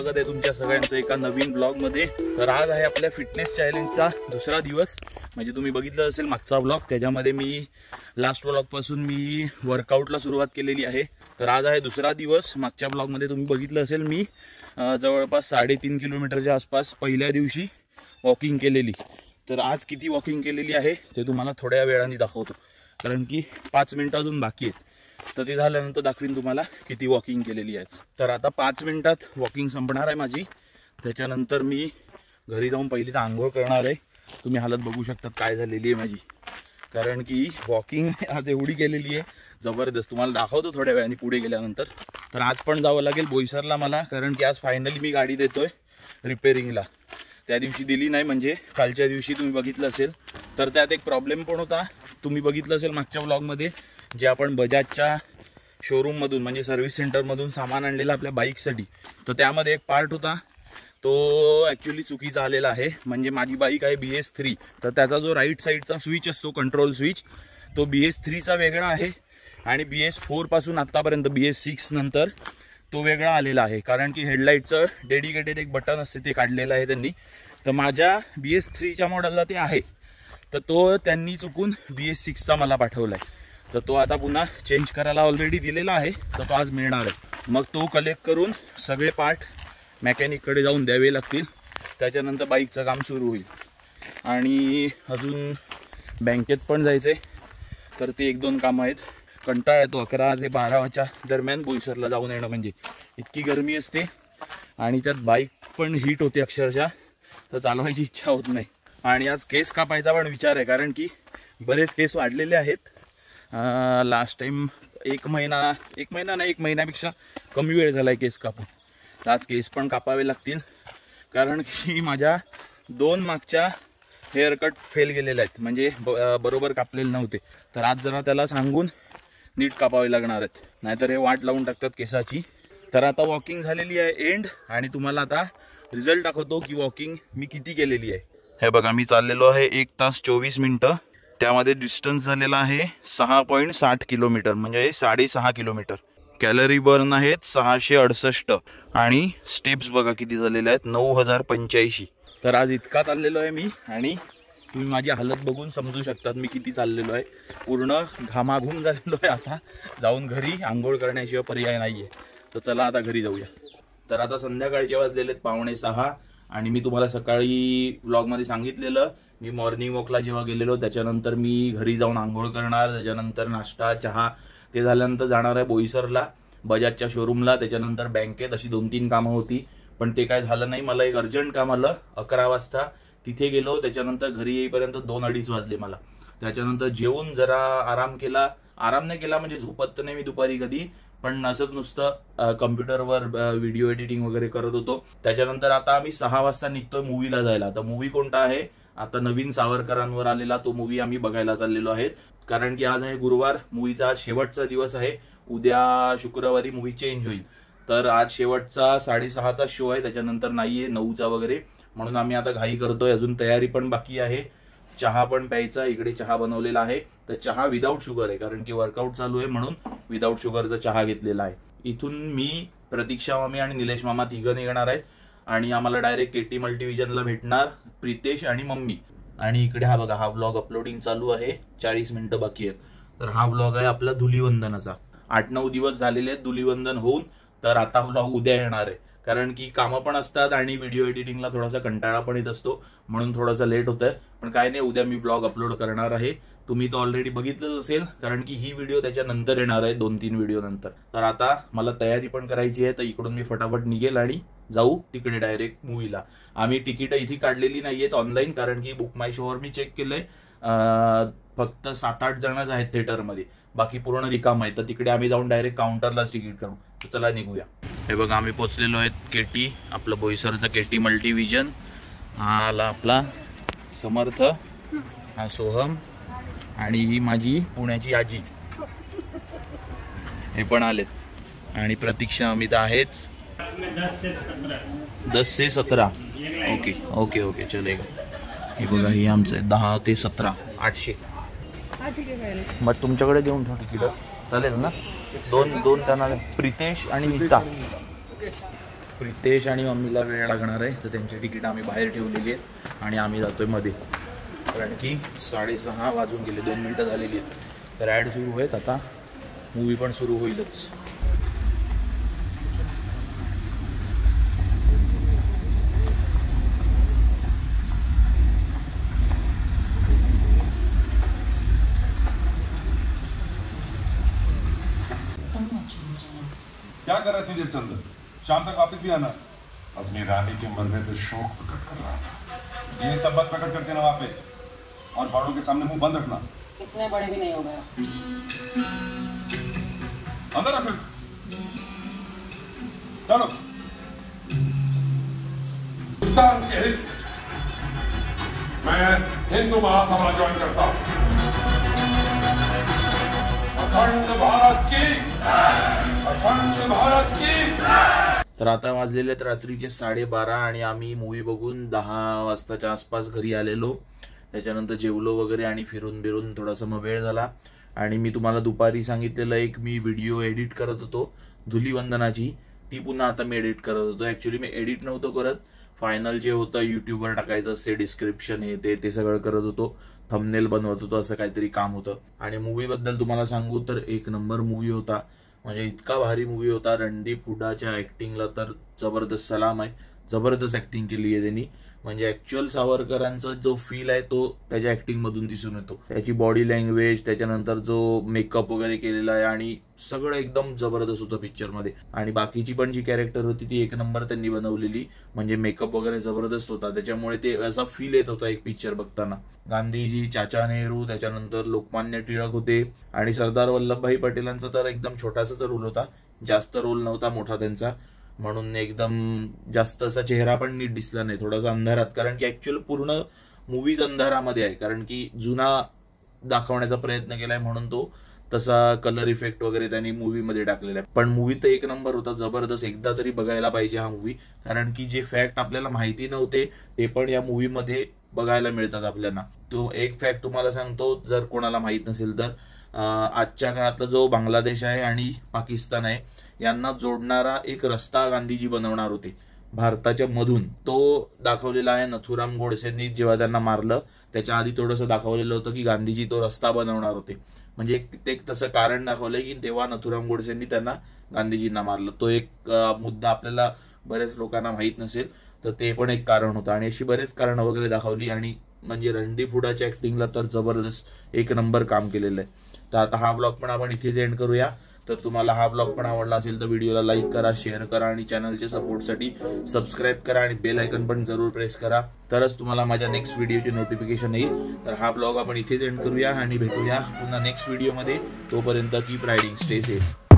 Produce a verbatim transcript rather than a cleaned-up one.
स्वागत आहे तुमच्या सगळ्यांचं एका नवीन ब्लॉगमध्ये। तर आज आहे आपल्या फिटनेस चॅलेंजचा दुसरा दिवस। म्हणजे तुम्ही बघितलं असेल मागचा ब्लॉग, त्याच्यामध्ये मी लास्ट ब्लॉगपासून मी वर्कआउटला सुरुवात केलेली आहे। तर आज आहे दुसरा दिवस। मागच्या ब्लॉगमध्ये तुम्ही बघितलं असेल मी जवळपास साडेतीन किलोमीटरच्या आसपास पहिल्या दिवशी वॉकिंग केलेली। तर आज किती वॉकिंग केलेली आहे ते तुम्हाला थोड्या वेळाने दाखवतो, कारण की पाच मिनिटं अजून बाकी आहेत। तर ते झाल्यानंतर दाखवीन तुम्हाला किती वॉकिंग केलेली आहे। तर आता पाच मिनिटात वॉकिंग संपणार आहे माझी। त्याच्यानंतर मी घरी जाऊन पहिली तर आंघोळ करणार आहे। तुम्ही हालत बघू शकतात काय झालेली आहे माझी, कारण की वॉकिंग आज एवढी केलेली आहे जबरदस्त। तुम्हाला दाखवतो थोड्या वेळाने पुढे गेल्यानंतर। तर आज पण जावं लागेल बोईसरला मला, कारण की आज फायनली मी गाडी देतोय रिपेअरिंगला। त्या दिवशी दिली नाही, म्हणजे कालच्या दिवशी तुम्ही बघितलं असेल। तर त्यात एक प्रॉब्लेम पण होता, तुम्ही बघितलं असेल मागच्या ब्लॉगमध्ये, जे आपण बजाजच्या शोरूममधून म्हणजे सर्व्हिस सेंटरमधून सामान आणलेलं आपल्या बाईकसाठी। तर त्यामध्ये एक पार्ट होता तो ॲक्च्युली चुकीचा आलेला आहे। म्हणजे माझी बाईक आहे बी एस थ्री, तर त्याचा जो राईट साईडचा स्विच असतो कंट्रोल स्विच, तो बी एस थ्रीचा वेगळा आहे आणि बी एस फोरपासून आत्तापर्यंत बी एस सिक्स नंतर तो वेगळा आलेला आहे। कारण की हेडलाईटचं डेडिकेटेड एक बटन असते ते काढलेलं आहे त्यांनी। तर माझ्या बी एस थ्रीच्या मॉडेलला ते आहे, तर तो त्यांनी चुकून बी एस सिक्सचा मला पाठवला आहे। तर तो आता पुन्हा चेंज करायला ऑलरेडी दिलेला आहे, तर तो आज मिळणार आहे। मग तो कलेक्ट करून सगळे पार्ट मेकॅनिककडे जाऊन द्यावे लागतील, त्याच्यानंतर बाईकचं काम सुरू होईल। आणि अजून बँकेत पण जायचं आहे, तर ते एक दोन कामं आहेत। कंटाळा येतो अकरा ते बाराच्या दरम्यान बोईसरला जाऊन येणं, म्हणजे इतकी गरमी असते आणि त्यात बाईक पण हीट होते अक्षरशः, तर चालवायची इच्छा होत नाही। आणि आज केस कापायचा पण विचार आहे, कारण की बरेच केस वाढलेले आहेत। लास्ट टाइम एक महिना एक महिना नाही एक महिन्यापेक्षा कमी वेळ झाला आहे केस कापून। तर आज केस पण कापावे लागतील, कारण की माझ्या दोन मागच्या हेअर कट फेल गेलेले आहेत, म्हणजे बरोबर कापलेले नव्हते। तर आज जरा त्याला सांगून नीट कापावे लागणार आहेत, नाहीतर हे वाट लावून टाकतात केसाची। तर आता वॉकिंग झालेली आहे एंड, आणि तुम्हाला आता रिझल्ट दाखवतो की वॉकिंग मी किती केलेली आहे। हे बघा, मी चाललेलो आहे एक तास चोवीस मिनटं। त्यामध्ये डिस्टन्स झालेला आहे सहा पॉईंट साठ किलोमीटर, म्हणजे साडेसहा किलोमीटर। कॅलरी बर्न आहेत सहाशे अडुसष्ट, आणि स्टेप्स बघा किती झालेले आहेत, नऊ हजार पंच्याऐंशी। तर आज इतका चाललेलो आहे मी, आणि तुम्ही माझी हालत बघून समजू शकतात मी किती चाललेलो आहे। पूर्ण घामाघूम झालेलो आहे। आता जाऊन घरी आंघोळ करण्याशिवाय पर्याय नाही आहे। तर चला आता घरी जाऊया। तर आता संध्याकाळचे वाजलेले आहेत पावणे सहा, आणि मी तुम्हाला सकाळी व्लॉगमध्ये सांगितलेलं मी मॉर्निंग वॉकला जेव्हा गेलेलो, त्याच्यानंतर मी घरी जाऊन आंघोळ करणार, त्याच्यानंतर नाश्ता चहा, ते झाल्यानंतर जाणार आहे बोईसरला बजाजच्या शोरूमला, त्याच्यानंतर बँकेत। अशी दोन तीन कामं होती, पण ते काय झालं नाही। मला एक अर्जंट काम आलं अकरा वाजता, तिथे गेलो। त्याच्यानंतर घरी येईपर्यंत दोन अडीच वाजले मला। त्याच्यानंतर जेवून जरा आराम केला, आराम नाही केला म्हणजे झोपत तर नाही मी दुपारी कधी, पण असंच नुसतं कम्प्युटरवर व्हिडिओ एडिटिंग वगैरे करत होतो। त्याच्यानंतर आता आम्ही सहा वाजता निघतोय मूवीला जायला। आता मूवी कोणता आहे, आता नवीन सावरकरांवर आलेला तो मूवी आम्ही बघायला चाललेलो आहे, कारण की आज आहे गुरुवार, मूवीचा शेवटचा दिवस आहे। उद्या शुक्रवारी मूवी चेंज होईल। तर आज शेवटचा साडेसहाचा शो आहे, त्याच्यानंतर नाहीये नऊचा वगैरे, म्हणून आम्ही आता घाई करतोय। अजून तयारी पण बाकी आहे, चहा पण प्यायचा, इकडे चहा बनवलेला आहे। तर चहा विदाऊट शुगर आहे, कारण की वर्कआउट चालू आहे म्हणून विदाऊट शुगरचा चहा घेतलेला आहे। इथून मी, प्रतीक्षा मामी आणि निलेश मामा तिघं निघणार आहेत, आणि आम्हाला डायरेक्ट केटी मल्टीव्हिजनला भेटणार प्रितेश आणि मम्मी। आणि इकडे हा बघा, हा व्लॉग अपलोडिंग चालू आहे, चाळीस मिनिटं बाकी आहेत। तर हा व्लॉग आहे आपला धुलीवंदनाचा। आठ नऊ दिवस झालेले आहेत धुलीवंदन होऊन, तर आता व्लॉग उद्या येणार आहे, कारण की कामं पण असतात आणि व्हिडिओ एडिटिंगला थोडासा कंटाळा पण येत असतो, म्हणून थोडासा लेट होत आहे। पण काय नाही, उद्या मी व्लॉग अपलोड करणार आहे। तुम्ही तो ऑलरेडी बघितलंच असेल, कारण की ही व्हिडिओ त्याच्यानंतर येणार आहे, दोन तीन व्हिडिओ नंतर। तर आता मला तयारी पण करायची आहे, तर इकडून मी फटाफट निघेल आणि जाऊ तिकडे डायरेक्ट मूवीला। आम्ही तिकीट इथे काढलेली नाहीयेत ऑनलाईन, कारण की बुक माय शोवर मी चेक केलंय, फक्त सात आठ जणच आहेत थिएटरमध्ये, बाकी पूर्ण रिकाम आहे। तर तिकडे आम्ही जाऊन डायरेक्ट काउंटरलाच तिकीट काढू। तर चला निघूया। हे बघा, आम्ही पोचलेलो आहेत केटी, आपलं बोईसरचा केटी मल्टीव्हिजन। हा आला आपला समर्थ, हा सोहम, आणि ही माझी पुण्याची आजी, हे पण आलेत। आणि प्रतीक्षा अमित आहेच। दस से सतरा ओके ओके ओके चलेगा। हे बघा, ही आमचं दहा ते सतरा आठशे। मग तुमच्याकडे देऊन ठेव तिकीट, चालेल ना? दोन दोन त्यांना प्रितेश आणि नीता। प्रितेश आणि मम्मीला वेळ लागणार आहे, तर त्यांची तिकीट आम्ही बाहेर ठेवलेली आहेत आणि आम्ही जातोय मध्ये, कारण की साडेसहा वाजून गेले, दोन मिनटं झालेली आहेत. तर ॲड सुरू आहेत, आता मूवी पण सुरू होईलच. क्या कर रहा थी देर से अंदर? शाम तक वापस भी आना. अपनी रानी के मरने पे शोक प्रकट कर रहा था. ये सब बात प्रकट करते ना वहाँ पे, और बड़ों के सामने मुंह बंद रखना. इतने बड़े भी नहीं हो गए. अंदर रख. चलो. मैं हिंदू महासभा ज्वाइन करता हूँ. अखंड भारत की, अखंड भारत की. तर आता वाजलेले आहेत रात्रीचे साडेबारा आणि आम्ही मूवी बघून दहा वाजताच्या आसपास घरी आलेलो. त्याच्यानंतर जेवलो वगैरे आणि फिरून बिरून थोडासा मग वेळ झाला. आणि मी तुम्हाला दुपारी सांगितलेलं एक मी व्हिडिओ एडिट करत होतो धुलीवंदनाची, ती पुन्हा आता मी एडिट करत होतो. ऍक्च्युली मी एडिट नव्हतं करत, फायनल जे होतं युट्यूबवर टाकायचं असते, डिस्क्रिप्शन हे ते ते सगळं करत होतो, थंबनेल बनवत होतो, असं काहीतरी काम होतं. आणि मूवी बद्दल तुम्हाला सांगू तर एक नंबर मूवी होता, म्हणजे इतका भारी मूवी होता. रणदीप हुड्डाच्या ऍक्टिंगला तर जबरदस्त सलाम आहे, जबरदस्त ऍक्टिंग केली आहे त्यांनी. म्हणजे ऍक्च्युअल सावरकरांचा जो फील आहे तो त्याच्या ऍक्टिंग मधून दिसून येतो. त्याची बॉडी लँग्वेज, त्याच्यानंतर जो मेकअप वगैरे केलेला आहे आणि सगळं एकदम जबरदस्त होतं पिक्चर मध्ये. आणि बाकीची पण जी कॅरेक्टर होती ती एक नंबर त्यांनी बनवलेली, म्हणजे मेकअप वगैरे जबरदस्त होता. त्याच्यामुळे ते असा फील येत होता एक पिक्चर बघताना. गांधीजी, चाचा नेहरू, त्याच्यानंतर लोकमान्य टिळक होते आणि सरदार वल्लभभाई पटेलांचा तर एकदम छोटासाच रोल होता, जास्त रोल नव्हता मोठा त्यांचा, म्हणून एकदम जास्त असा चेहरा पण नीट दिसला नाही, थोडासा अंधारात. कारण की ऍक्च्युअल पूर्ण मूवीज अंधारामध्ये आहे, कारण की जुना दाखवण्याचा प्रयत्न केलाय म्हणून तो तसा कलर इफेक्ट वगैरे त्यांनी मूवीमध्ये टाकलेला आहे. पण मूवी तर एक नंबर होता, जबरदस्त. एकदा तरी बघायला पाहिजे हा मूवी, कारण की जे फॅक्ट आपल्याला माहिती नव्हते ते पण या मूवीमध्ये बघायला मिळतात आपल्याला. तो एक फॅक्ट तुम्हाला सांगतो, जर कोणाला माहित नसेल तर, आजच्या काळातला जो बांगलादेश आहे आणि पाकिस्तान आहे यांना जोडणारा एक रस्ता गांधीजी बनवणार होते भारताच्या मधून. तो दाखवलेला आहे नथुराम गोडसेंनी जेव्हा त्यांना मारलं त्याच्या आधी थोडंसं दाखवलेलं होतं की गांधीजी तो रस्ता बनवणार होते. म्हणजे ते तसं कारण दाखवलंय की तेव्हा नथुराम गोडसेंनी त्यांना गांधीजींना मारलं. तो एक मुद्दा आपल्याला बरेच लोकांना माहित नसेल, तर ते पण एक कारण होतं. आणि अशी बरेच कारणं वगैरे दाखवली. आणि म्हणजे रणदीप हुड्डाच्या ऍक्टिंगला तर जबरदस्त एक नंबर काम केलेलं आहे. तर आता हा ब्लॉग पण आपण इथेच एंड करूया. तर तुम्हाला हा ब्लॉग पण आवडला असेल तर व्हिडिओला लाईक करा, शेअर करा आणि चॅनलच्या सपोर्टसाठी सबस्क्राईब करा आणि बेल आयकन पण जरूर प्रेस करा, तरच तुम्हाला माझ्या नेक्स्ट व्हिडिओचे नोटिफिकेशन येईल. तर हा ब्लॉग आपण इथेच एंड करूया आणि भेटूया पुन्हा नेक्स्ट व्हिडिओमध्ये. तोपर्यंत कीप रायडिंग, स्टे सेफ.